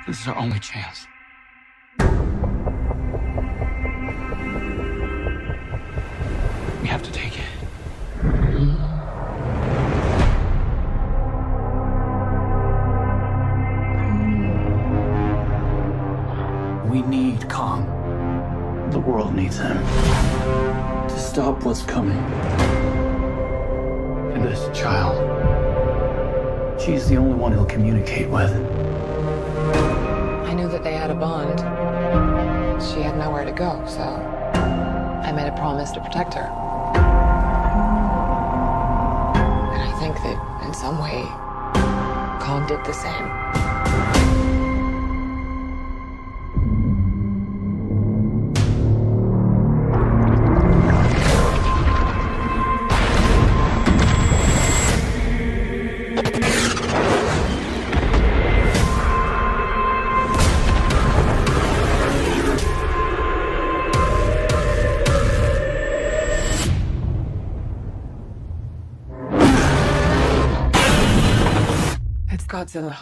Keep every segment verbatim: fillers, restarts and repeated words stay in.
This is our only chance. We have to take it. We need Kong. The world needs him to stop what's coming. And this child, she's the only one he'll communicate with. I knew that they had a bond. She had nowhere to go, so I made a promise to protect her. And I think that in some way, Kong did the same. Godzilla.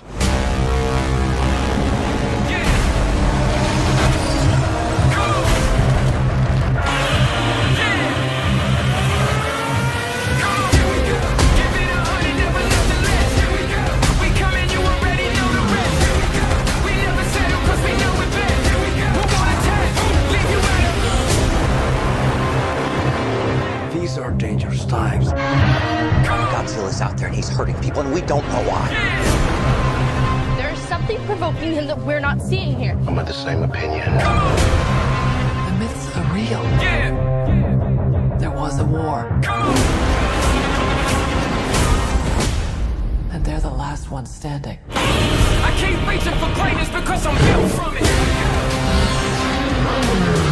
These are dangerous times. Godzilla's out there and he's hurting people and we don't know why. There's something provoking him that we're not seeing here. I'm of the same opinion. The myths are real. There was a war. And they're the last ones standing. I keep reaching for greatness because I'm built from it.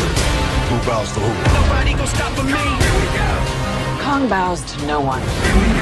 Who bows to who? Nobody gonna stop for me. Kong bows to no one.